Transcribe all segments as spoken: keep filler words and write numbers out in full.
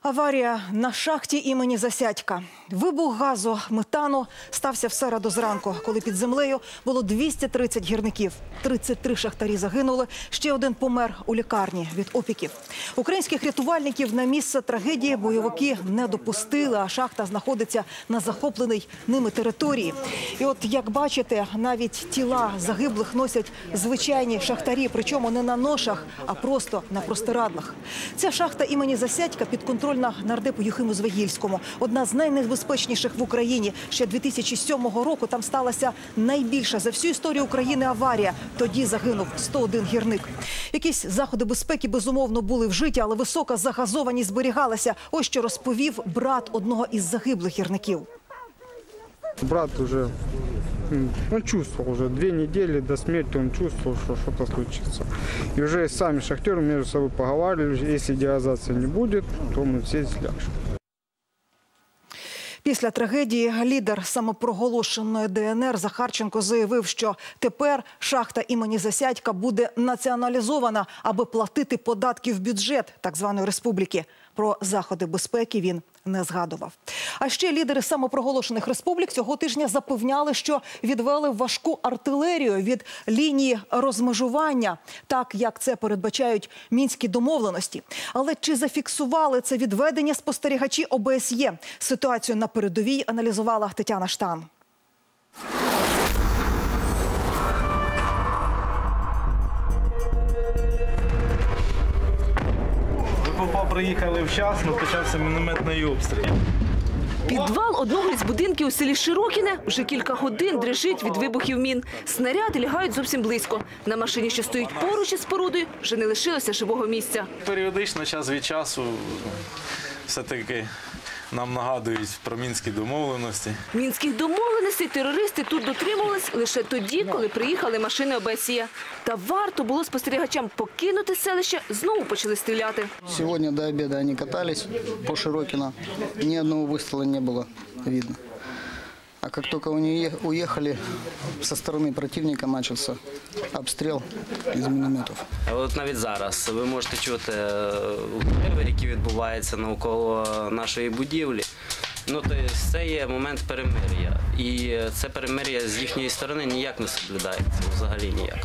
Аварія на шахті імені Засядька. Вибух газу, метану стався в середу зранку, коли під землею було двісті тридцять гірників. тридцять три шахтарі загинули, ще один помер у лікарні від опіків. Українських рятувальників на місце трагедії бойовики не допустили, а шахта знаходиться на захопленій ними території. І от, як бачите, навіть тіла загиблих носять звичайні шахтарі, причому не на ношах, а просто на простирадлах. Ця шахта імені Засядька підконтрольна нардепу Юхиму Звегільському. Одна з найнебезпечніших в Україні. Ще дві тисячі сьомого року там сталася найбільша за всю історію України аварія. Тоді загинув сто один гірник. Якісь заходи безпеки, безумовно, були вжиті, але висока загазованість зберігалася. Ось що розповів брат одного із загиблих гірників. Брат уже, он чувствовал уже две недели до смерти, он чувствовал, что что-то случится. И уже сами шахтеры между собой поговаривали, если деазации не будет, то мы все сляжем. Після трагедії лідер самопроголошеної Де Ен Ер Захарченко заявив, що тепер шахта імені Засядька буде націоналізована, аби платити податки в бюджет так званої республіки. Про заходи безпеки він не згадував. А ще лідери самопроголошених республік цього тижня запевняли, що відвели важку артилерію від лінії розмежування, так як це передбачають мінські домовленості. Але чи зафіксували це відведення спостерігачі О Бе Ес Є? Ситуацію на передовій аналізувала Тетяна Штан. Приїхали вчасно, почався мінометний обстріл. Підвал одного із будинків у селі Широкіне вже кілька годин дрижить від вибухів мін. Снаряди лягають зовсім близько. На машині, що стоїть поруч із спорудою, вже не лишилося живого місця. Періодично, час від часу, все-таки нам нагадують про мінські домовленості. Мінських домовленостей терористи тут дотримувались лише тоді, коли приїхали машини О Бе Ес Є. Та варто було спостерігачам покинути селище, знову почали стріляти. Сьогодні до обіду вони катались по Широкіно, ні одного вистрілу не було видно. А як тільки вони уїхали, зі сторони противника почався обстріл із мінометів. От навіть зараз ви можете чути вибір, який відбувається навколо нашої будівлі. Ну, тобто це є момент перемир'я. І це перемир'я з їхньої сторони ніяк не соблюдається, взагалі ніяк.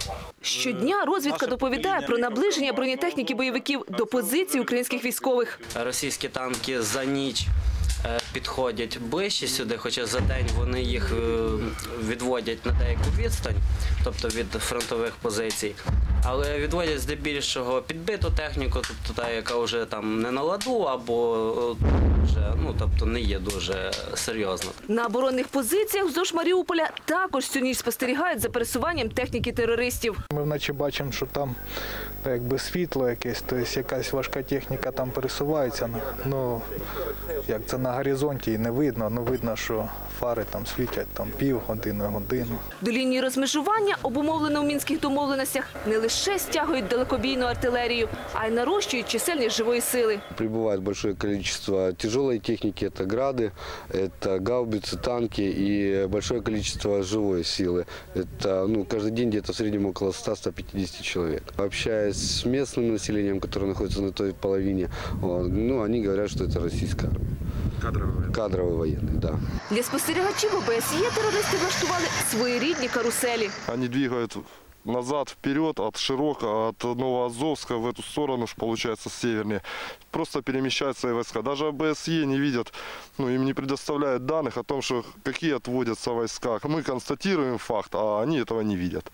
Щодня розвідка доповідає про наближення бронетехніки бойовиків до позицій українських військових. Російські танки за ніч підходять ближче сюди, хоча за день вони їх відводять на деяку відстань, тобто від фронтових позицій. Але відводять здебільшого підбиту техніку, тобто та, яка вже там не на ладу, або вже, ну, тобто не є дуже серйозно. На оборонних позиціях вздовж Маріуполя також всю ніч спостерігають за пересуванням техніки терористів. Ми вночі бачимо, що там якби світло якесь, тобто якась важка техніка там пересувається. Ну, як це на горизонті і не видно, ну видно, що фари там світять там півгодини, годину. До лінії розмежування, обумовлено в мінських домовленостях, не лише стягують далекобійну артилерію, а й нарощують чисельність живої сили. Прибуває велике кількість тяжелої техніки, це гради, це гаубиці, танки і велике кількість живої сили. Це, ну, кожен день десь в середньому около ста — ста п'ятдесяти чоловік. Общаясь з місцевим населенням, яке знаходиться на той половині, ну, вони говорять, що це російська армія. Кадровий. Кадровий воєнний, так. Да. Для спостерігачів О Бе Ес Є терористи влаштували своєрідні каруселі. Вони двигають назад, вперед, от Широкого, от Новоазовска в эту сторону, получается, севернее. Просто перемещают свои войска. Даже О Бе Ес Є не видят, ну, им не предоставляют данных о том, что какие отводятся войска. Мы констатируем факт, а они этого не видят.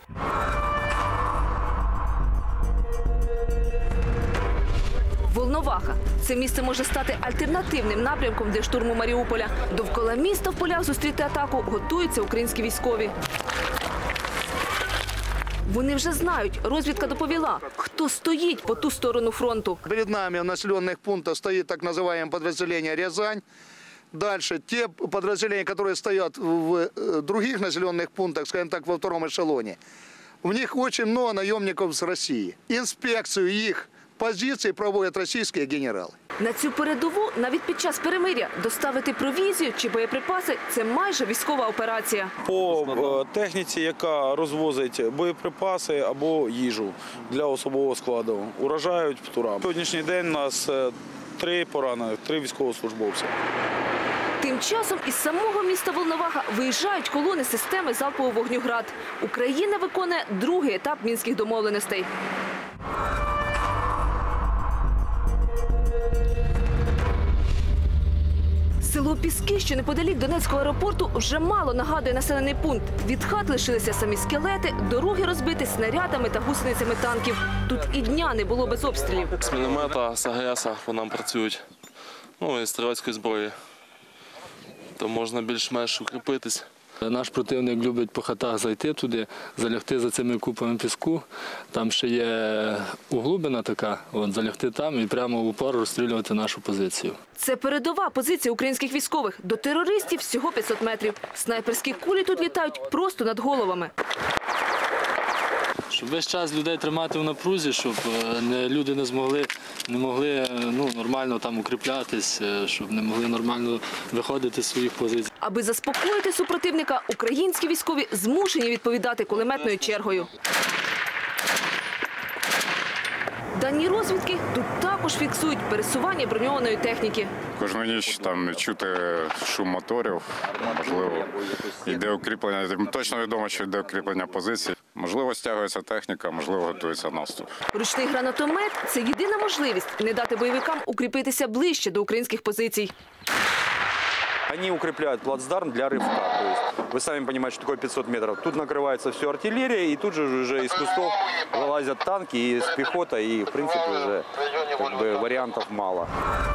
Волноваха. Це місце може стати альтернативним напрямком для штурму Маріуполя. Довкола міста в полях зустріти атаку готуються українські військові. Вони вже знають, розвідка доповіла, хто стоїть по ту сторону фронту. Перед нами в населених пунктах стоїть так називаємо підрозділення «Рязань». Дальше те подразделения, которые стоят в других населенных пунктах, скажем так, во втором эшелоне, в них очень много наемников с России. Инспекцию их позицій проводять російські генерали. На цю передову навіть під час перемир'я доставити провізію чи боєприпаси – це майже військова операція. По техніці, яка розвозить боєприпаси або їжу для особового складу, уражають птурам. Сьогоднішній день у нас три поранених, три військовослужбовця. Тим часом із самого міста Волноваха виїжджають колони системи залпового вогню «Град». Україна виконує другий етап мінських домовленостей. Село Піски, що неподалік Донецького аеропорту, вже мало нагадує населений пункт. Від хат лишилися самі скелети, дороги розбиті снарядами та гусеницями танків. Тут і дня не було без обстрілів. З міномета, з АГС по нам працюють, ну і стрілецької зброї. То можна більш-менш укріпитись. Наш противник любить по хатах зайти туди, залягти за цими купами піску. Там ще є углублена така, от, залягти там і прямо в упор розстрілювати нашу позицію. Це передова позиція українських військових. До терористів всього п'ятсот метрів. Снайперські кулі тут літають просто над головами. Щоб весь час людей тримати в напрузі, щоб не, люди не змогли, не могли ну, нормально там укріплятись, щоб не могли нормально виходити з своїх позицій. Аби заспокоїти супротивника, українські військові змушені відповідати кулеметною чергою. Дані розвідки тут також фіксують пересування броньованої техніки. Кожну ніч там чути шум моторів, можливо, йде укріплення. Точно відомо, що йде укріплення позицій. Можливо, стягується техніка, можливо, готується наступ. Ручний гранатомет – це єдина можливість не дати бойовикам укріпитися ближче до українських позицій. Они укрепляют плацдарм для рывка. То есть, вы сами понимаете, что такое пятьсот метров. Тут накрывается все артиллерия, и тут же уже из кустов вылазят танки и с пехотой, и в принципе уже как бы, вариантов мало.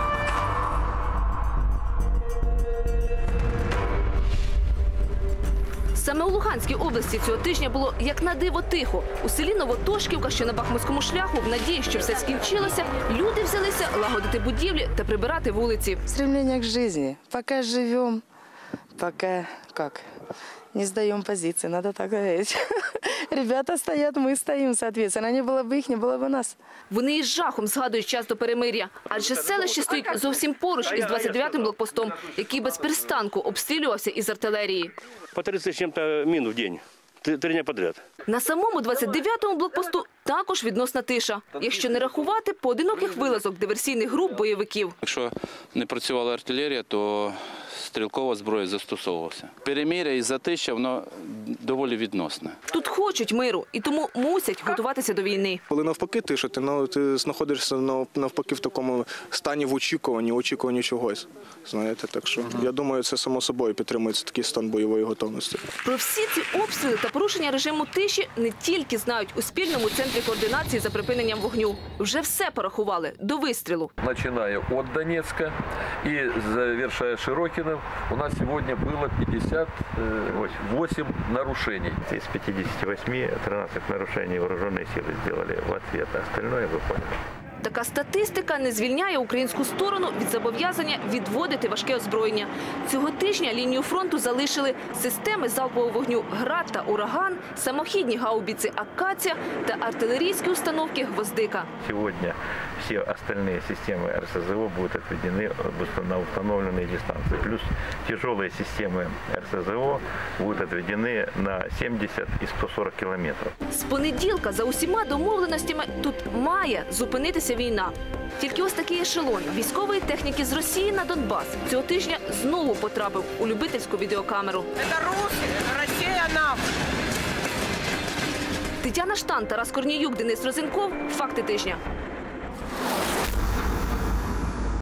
Саме у Луганській області цього тижня було як на диво тихо. У селі Новотошківка, що на Бахмутському шляху, в надії, що все скінчилося, люди взялися лагодити будівлі та прибирати вулиці. Стремление к жизни. Пока живем, пока как, не сдаем позиции, надо так говорить. Ребята стоят, мы стоим, соответственно. Не было бы их, не было бы нас. Вони із жахом згадують час до перемир'я. Адже селище стоїть зовсім поруч із двадцять дев'ятим блокпостом, який без перестанку обстрілювався із артилерії. По тридцять з чим-то мін в день. Три дні підряд. На самому двадцять дев'ятому блокпосту також відносна тиша. Якщо не рахувати поодиноких вилазок диверсійних груп бойовиків. Якщо не працювала артилерія, то стрілкова зброя застосовувалася. Перемир'я і затища, воно доволі відносне. Тут хочуть миру і тому мусять готуватися до війни. Коли навпаки тиша, ти, ну, ти знаходишся навпаки в такому стані в очікуванні, очікуванні чогось. Знаєте, так що я думаю, це само собою підтримується такий стан бойової готовності. Про всі ці обстріли та порушення режиму тиші не тільки знають у спільному центрі координації за припиненням вогню. Вже все порахували до вистрілу. Починая від Донецька і завершая Широкиным, у нас сьогодні було п'ятдесят вісім нарушений. Из пятидесяти восьми тринадцать нарушений вооруженные силы сделали в ответ, а остальное вы поняли. Така статистика не звільняє українську сторону від зобов'язання відводити важке озброєння. Цього тижня лінію фронту залишили системи залпового вогню «Град» та «Ураган», самохідні гаубиці «Акація» та артилерійські установки «Гвоздика». Сьогодні всі остальные системы эр эс зэ о будут отведены на установленные дистанции. Плюс тяжелые системы эр эс зэ о будут отведены на сімдесят і сто сорок кілометрів. З понеділка за усіма домовленостями тут має зупинитися війна. Тільки ось такий ешелон військової техніки з Росії на Донбас цього тижня знову потрапив у любительську відеокамеру. Це русські, це Росія нам! Тетяна Штан, Тарас Корніюк, Денис Розенков. Факти тижня.